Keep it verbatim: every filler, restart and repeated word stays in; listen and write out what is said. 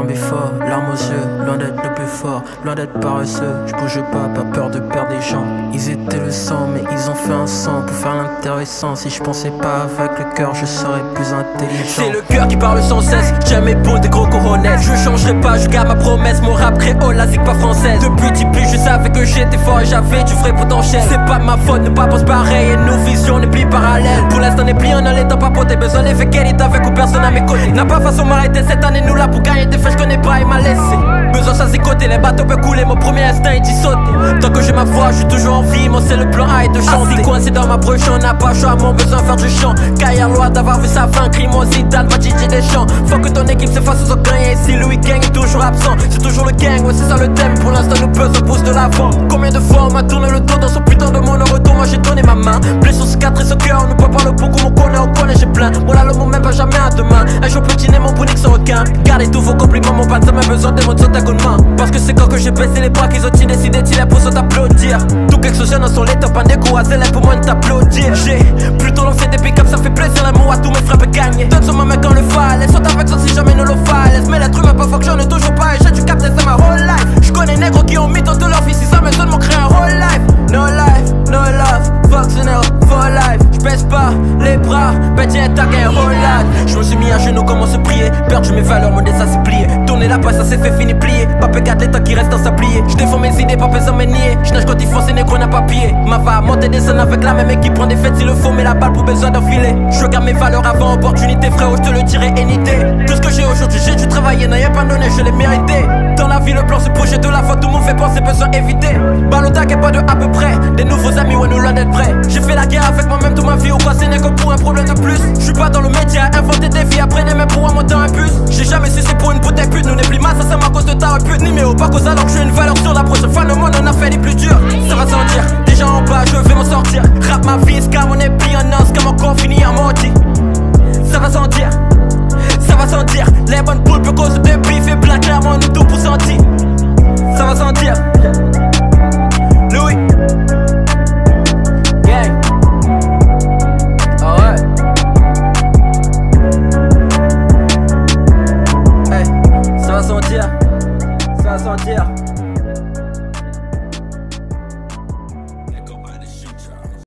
before, larmes aux yeux, loin d'être le plus fort, loin d'être paresseux. Je bouge pas, pas peur de perdre des gens. Ils étaient le sang, mais ils ont fait un sang pour faire l'intéressant. Si je pensais pas avec le cœur, je serais plus intelligent. C'est le cœur qui parle sans cesse, jamais beau des gros coronesses. Je changerai pas, je garde ma promesse, mon rap créole, la zig pas française. Depuis dix plus, je savais que j'étais fort et j'avais du vrai potentiel. C'est pas ma faute, ne pas penser pareil et nos visions n'est plus parallèles. Pour l'instant, n'est plus en l'état pas poté, besoin d'effet qu'elle est avec ou personne à mes côtés. N'a pas façon m'arrêter cette année, nous là pour gagner des faits, je connais pas, il m'a laissé. Besoin ça côté, les bateaux peuvent couler, mon premier instinct est d'y sauter. Tant que j'ai ma voix, je suis toujours en vie, moi c'est le plan A et de chanter. Assis coincé dans ma broche, on n'a pas choix, mon besoin de faire du chant. Cahier loin d'avoir vu sa fin, crime au Zidane, va Gigi Deschamps. Faut que ton équipe s'efface aux autres gagnants, ici le week-end est toujours absent. C'est toujours le gang, ouais c'est ça le thème, pour l'instant nous pesons, on pousse de l'avant. Combien de fois on m'a tourné le dos dans son putain de monde, au retour moi j'ai donné ma main. Blessure, cicatrice au cœur, on ne peut pas le beaucoup, on connaît, on connaît, j'ai plein. Voilà le moment même pas jamais à demain. Un jour petit mon boutique sans requin. Gardez tous vos compliments, mon pote, ça m'a besoin de mon sauter à coup de main. Parce que c'est quand que j'ai baissé les bras qu'ils ont décidé d'y pour s'en t'applaudir. Tout quelque chose dans son lit, top un découragé, là pour moi de t'applaudir. J'ai plutôt lancé des pick-up, ça fait plaisir, l'amour à tous mes frères peut gagner. Donne sur ma mec quand le fall, elle saute avec ça si jamais ne le fall. Mais l'être humain pas fonctionne toujours pas, et j'ai du capter, c'est ma whole life. J'connais négros qui ont mis dans de leur vie, si ça me donne mon créer un whole life. No life, no love, functional, for life. J'baisse pas les bras, petit attaque et whole life. J'me suis mis à genoux, comment se prier, perdu mes valeurs, mon dessin s'est plié. Tourner la passe, ça s'est fait fini plié. Pas pégate les temps qui restent dans sa pliée. J'défends mes idées, pas besoin de nier. J'nage quand ils font ces négros n'a pas pied. Ma va monter des scènes avec la même équipe, prend des fêtes s'il le faut, mais la balle pour besoin d'enfiler. Je regarde mes valeurs avant opportunité, frérot, je te le dirai any day. Tout ce que j'ai aujourd'hui, j'ai dû travailler, n'a pas donné, je l'ai mérité. Dans la vie, le plan, ce projet de la faute, tout le monde fait penser, besoin éviter. Balle et pas de à peu près. Des nouveaux amis, ouais, nous loin d'être prêts. J'ai fait la guerre avec moi-même toute ma vie, ou quoi, c'est n'est que pour un problème de plus. J'suis pas dans le métier à inventer des vies, apprenez même pour un monter un bus. J'ai jamais su c'est pour une bouteille pute, nous n'est plus mal, ça c'est à cause de ta répute. Ni mais au pas cause alors que j'ai une valeur sur la prochaine fois, le monde en a fait les plus durs. Ça va sans dire, déjà en bas, je vais m'en sortir.